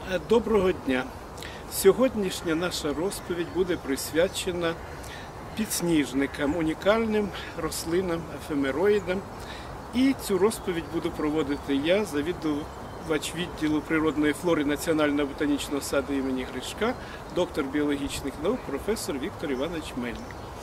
Доброго дня! Сьогоднішня наша розповідь буде присвячена підсніжникам, унікальним рослинам, ефемероїдам. І цю розповідь буду проводити я, завідувач відділу природної флори Національного ботанічного саду імені Гришка, доктор біологічних наук, професор Віктор Іванович Мельник.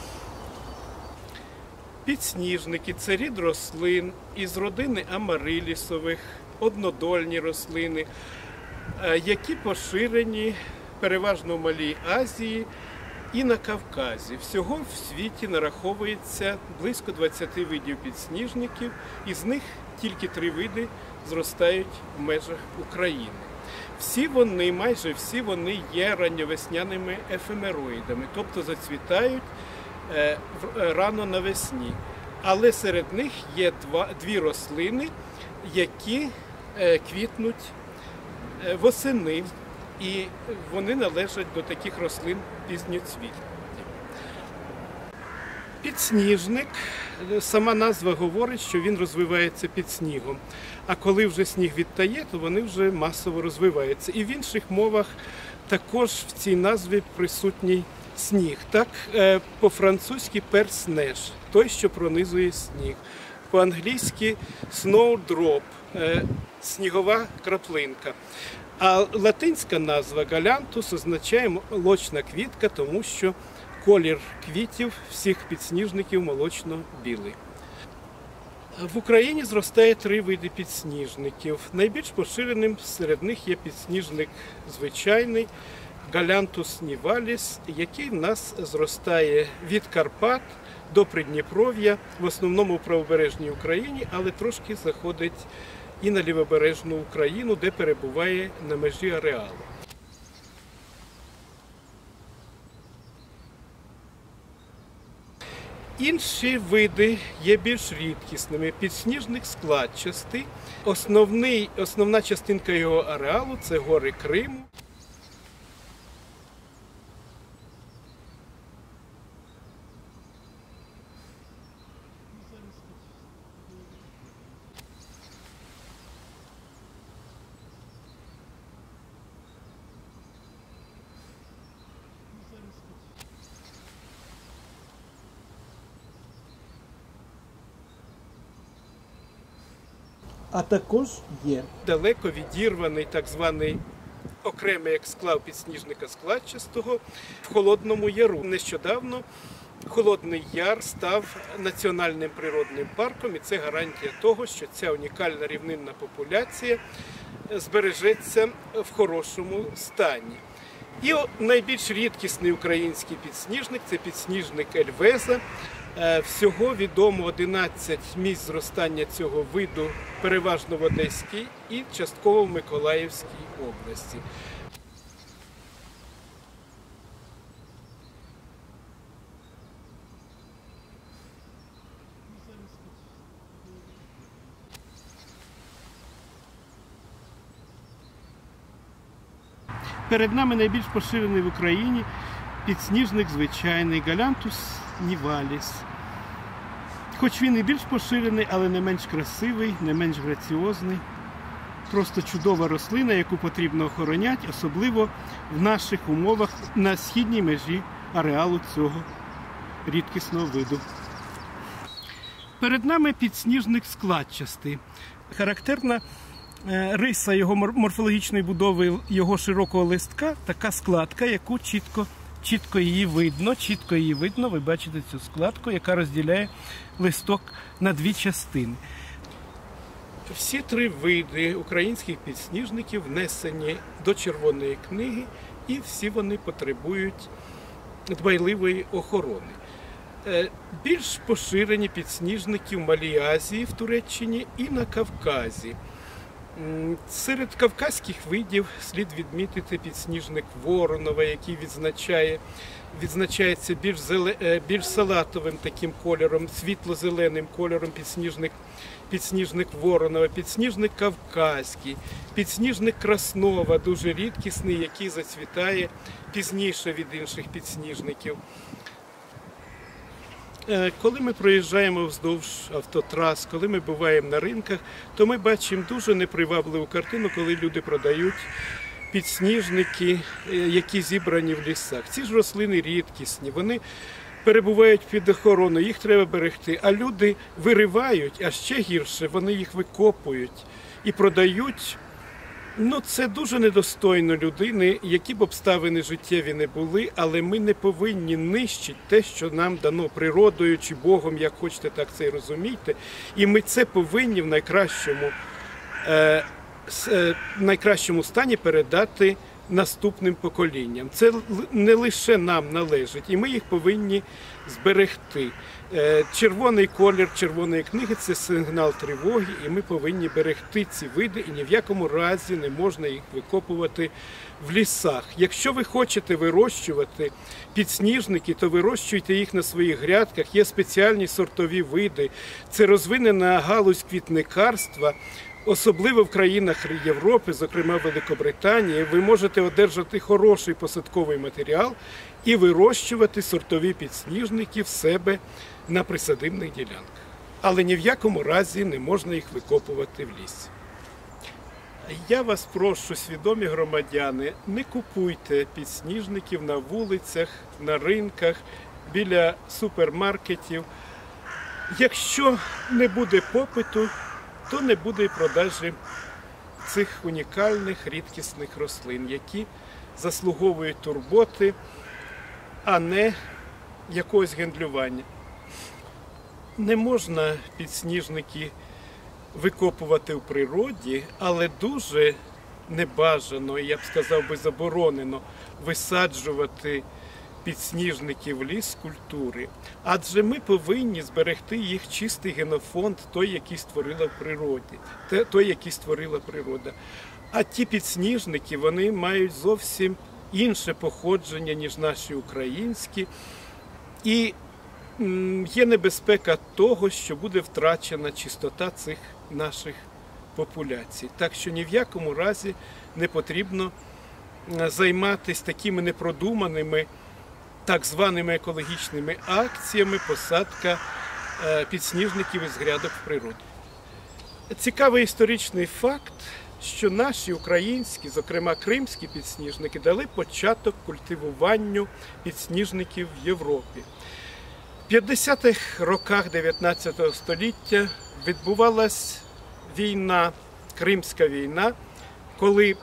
Підсніжники – це рід рослин із родини амарилісових, однодольні рослини, які поширені переважно в Малій Азії і на Кавказі. Всього в світі нараховується близько 20 видів підсніжників, із них тільки 3 види зростають в межах України. Всі вони, майже всі вони є ранньовесняними ефемероїдами, тобто зацвітають рано навесні. Але серед них є дві рослини, які квітнуть восени, і вони належать до таких рослин пізньоцвітних. Підсніжник, сама назва говорить, що він розвивається під снігом. А коли вже сніг відтає, то вони вже масово розвиваються. І в інших мовах також в цій назві присутній сніг. Так, по-французьки «перснеж» – той, що пронизує сніг. По-англійськи «snowdrop» – снігова краплинка. А латинська назва «галянтус» означає молочна квітка, тому що колір квітів всіх підсніжників молочно-білий. В Україні зростає 3 види підсніжників. Найбільш поширеним серед них є підсніжник звичайний «галянтус ніваліс», який в нас зростає від Карпат до Придніпров'я, в основному в правобережній Україні, але трошки заходить і на лівобережну Україну, де перебуває на межі ареалу. Інші види є більш рідкісними. Підсніжник складчастий. Основна частинка його ареалу – це гори Криму. А також є далеко відірваний так званий окремий ексклав підсніжника складчастого в Холодному Яру. Нещодавно Холодний Яр став національним природним парком, і це гарантія того, що ця унікальна рівнинна популяція збережеться в хорошому стані. І найбільш рідкісний український підсніжник – це підсніжник Ельвеза. Всього відомо 11 місць зростання цього виду, переважно в Одеській і частково в Миколаївській області. Перед нами найбільш поширений в Україні підсніжник звичайний «галянтус ніваліс». Хоч він і більш поширений, але не менш красивий, не менш граціозний. Просто чудова рослина, яку потрібно охороняти, особливо в наших умовах на східній межі ареалу цього рідкісного виду. Перед нами підсніжник складчастий. Характерна риса його морфологічної будови, його широкого листка, така складка, яку чітко її видно, ви бачите цю складку, яка розділяє листок на 2 частини. Всі 3 види українських підсніжників внесені до Червоної книги, і всі вони потребують дбайливої охорони. Більш поширені підсніжники в Малій Азії, в Туреччині і на Кавказі. Серед кавказьких видів слід відмітити підсніжник Воронова, який відзначається більш салатовим таким кольором, світло-зеленим кольором підсніжник Воронова, підсніжник Кавказький, підсніжник Краснова, дуже рідкісний, який зацвітає пізніше від інших підсніжників. Коли ми проїжджаємо вздовж автотрас, коли ми буваємо на ринках, то ми бачимо дуже непривабливу картину, коли люди продають підсніжники, які зібрані в лісах. Ці ж рослини рідкісні, вони перебувають під охороною, їх треба берегти. А люди виривають, а ще гірше, вони їх викопують і продають. Ну, це дуже недостойно людини, які б обставини життєві не були, але ми не повинні нищити те, що нам дано природою чи Богом, як хочете, так це і розумійте. І ми це повинні в найкращому стані передати наступним поколінням. Це не лише нам належить, і ми їх повинні зберегти. Червоний колір червоної книги – це сигнал тривоги, і ми повинні берегти ці види, і ні в якому разі не можна їх викопувати в лісах. Якщо ви хочете вирощувати підсніжники, то вирощуйте їх на своїх грядках. Є спеціальні сортові види. Це розвинена галузь квітникарства. Особливо в країнах Європи, зокрема Великобританії, ви можете одержати хороший посадковий матеріал і вирощувати сортові підсніжники в себе на присадибних ділянках. Але ні в якому разі не можна їх викопувати в лісі. Я вас прошу, свідомі громадяни, не купуйте підсніжників на вулицях, на ринках, біля супермаркетів. Якщо не буде попиту, то не буде і продажі цих унікальних, рідкісних рослин, які заслуговують турботи, а не якогось гендлювання. Не можна підсніжники викопувати в природі, але дуже небажано, я б сказав би заборонено, висаджувати підсніжники в ліс культури. Адже ми повинні зберегти їх чистий генофонд, той, який створила в природі, той, який створила природа. А ті підсніжники, вони мають зовсім інше походження, ніж наші українські. І є небезпека того, що буде втрачена чистота цих наших популяцій. Так що ні в якому разі не потрібно займатися такими непродуманими так званими екологічними акціями посадка підсніжників із грядок в природі. Цікавий історичний факт, що наші українські, зокрема кримські підсніжники, дали початок культивуванню підсніжників в Європі. В 50-х роках 19 століття відбувалась війна, Кримська війна, коли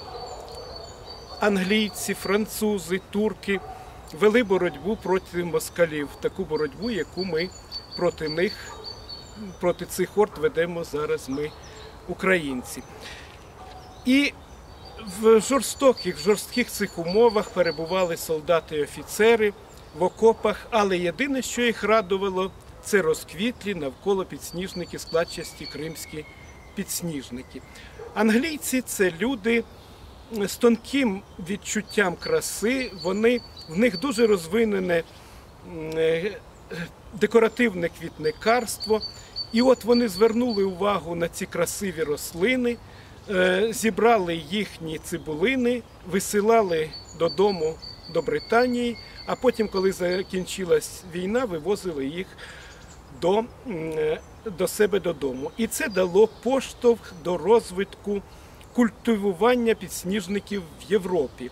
англійці, французи, турки вели боротьбу проти москалів, таку боротьбу, яку ми проти цих орд ведемо зараз ми, українці. І в жорстких цих умовах перебували солдати і офіцери в окопах, але єдине, що їх радувало, це розквітлі навколо підсніжники складчасті кримські підсніжники. Англійці – це люди з тонким відчуттям краси, в них дуже розвинене декоративне квітникарство. І от вони звернули увагу на ці красиві рослини, зібрали їхні цибулини, висилали додому до Британії, а потім, коли закінчилась війна, вивозили їх до себе додому. І це дало поштовх до розвитку культивування підсніжників в Європі.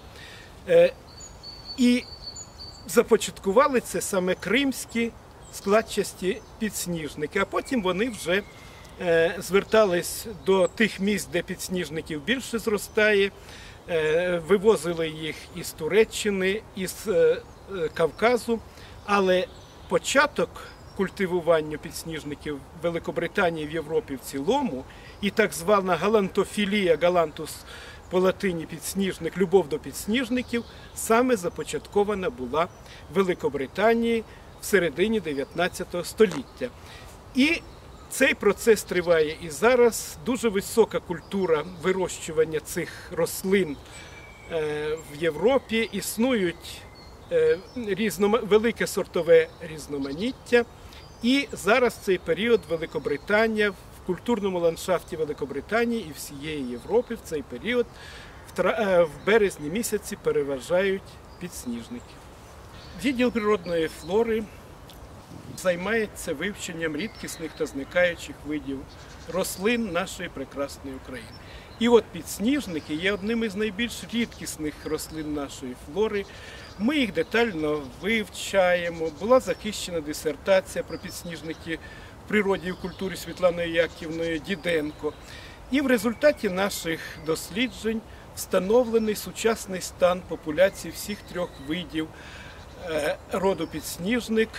І започаткували це саме кримські складчасті підсніжники, а потім вони вже звертались до тих місць, де підсніжників більше зростає, вивозили їх із Туреччини, із Кавказу, але початок культивуванню підсніжників в Великобританії, в Європі в цілому, і так звана галантофілія, галантус по латині підсніжник, любов до підсніжників, саме започаткована була в Великобританії в середині 19 століття. І цей процес триває і зараз. Дуже висока культура вирощування цих рослин в Європі. Існують велике сортове різноманіття. І зараз цей період Великобританія, в культурному ландшафті Великобританії і всієї Європи в цей період в березні місяці переважають підсніжники. Відділ природної флори займається вивченням рідкісних та зникаючих видів рослин нашої прекрасної України. І от підсніжники є одним із найбільш рідкісних рослин нашої флори. Ми їх детально вивчаємо. Була захищена дисертація про підсніжники в природі і в культурі Світланою Яківною Діденко. І в результаті наших досліджень встановлений сучасний стан популяції всіх трьох видів роду підсніжник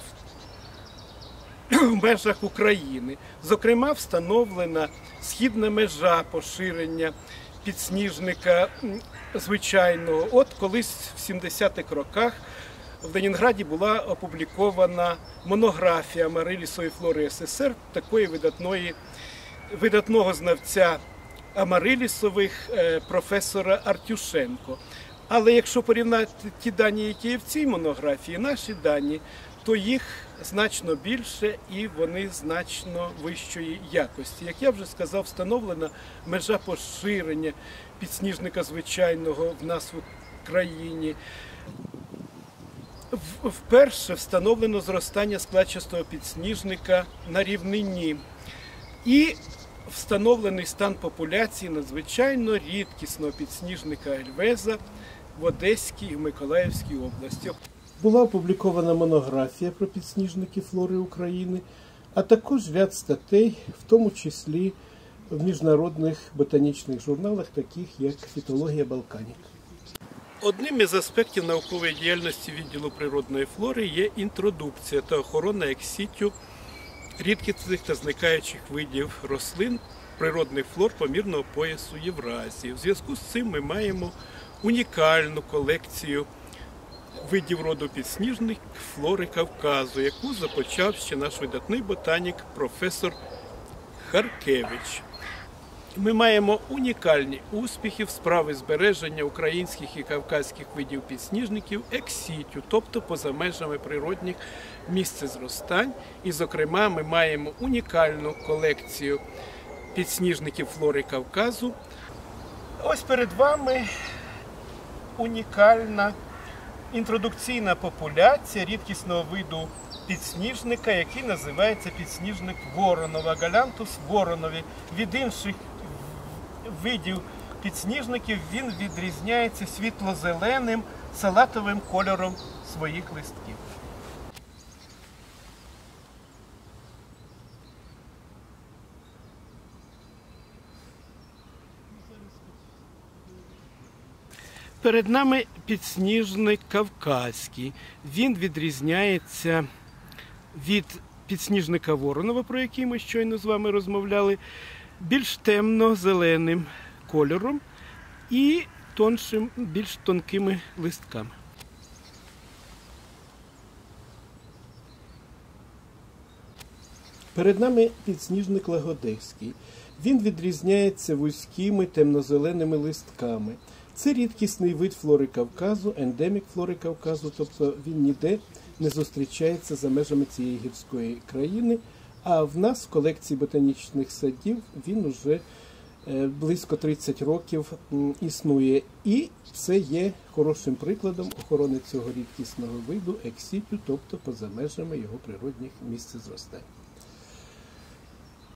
в межах України. Зокрема, встановлена східна межа поширення підсніжника звичайного. От колись в 70-х роках в Ленінграді була опублікована монографія амарилісової флори СССР, такої видатного знавця амарилісових професора Артюшенко. Але якщо порівняти ті дані, які є в цій монографії, наші дані, то їх значно більше і вони значно вищої якості. Як я вже сказав, встановлена межа поширення підсніжника звичайного в нас в Україні. Вперше встановлено зростання складчастого підсніжника на рівнині. І встановлений стан популяції надзвичайно рідкісного підсніжника ельвеза в Одеській і Миколаївській області. Була опублікована монографія про підсніжники флори України, а також ряд статей, в тому числі в міжнародних ботанічних журналах, таких як «Фітологія Балканік». Одним із аспектів наукової діяльності відділу природної флори є інтродукція та охорона екс-сітю рідкісних та зникаючих видів рослин природних флор помірного поясу Євразії. У зв'язку з цим ми маємо унікальну колекцію видів роду підсніжник флори Кавказу, яку започав ще наш видатний ботанік професор Харкевич. Ми маємо унікальні успіхи в справі збереження українських і кавказьких видів підсніжників екс-сітю, тобто поза межами природних місцезростань. І, зокрема, ми маємо унікальну колекцію підсніжників флори Кавказу. Ось перед вами унікальна інтродукційна популяція рідкісного виду підсніжника, який називається підсніжник Воронова, Галянтус воронові. Від інших видів підсніжників він відрізняється світло-зеленим салатовим кольором своїх листків. Перед нами підсніжник кавказький. Він відрізняється від підсніжника Воронова, про який ми щойно з вами розмовляли, більш темно-зеленим кольором і тоншим, більш тонкими листками. Перед нами підсніжник лагодецький. Він відрізняється вузькими темно-зеленими листками. Це рідкісний вид флори Кавказу, ендемік флори Кавказу, тобто він ніде не зустрічається за межами цієї гірської країни, а в нас в колекції ботанічних садів він уже близько 30 років існує. І це є хорошим прикладом охорони цього рідкісного виду екс-сітю, тобто поза межами його природних місцезростань.